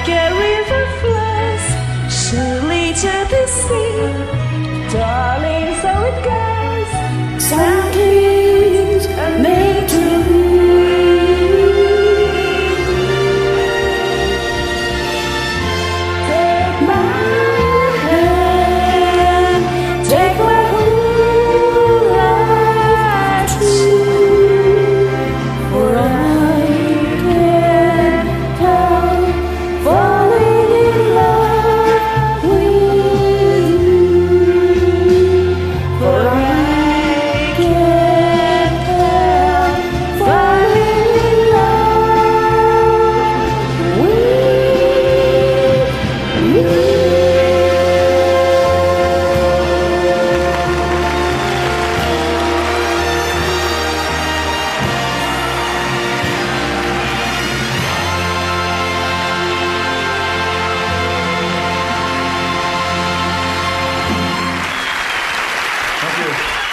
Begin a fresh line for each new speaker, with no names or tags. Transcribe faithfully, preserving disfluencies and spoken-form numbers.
like a river flows surely to the sea. Darling, so it goes. Some dreams are made to be. Take my hand, take my whole life too, for I can't help falling in love with you. For I can't help falling in love with you.
Thank you.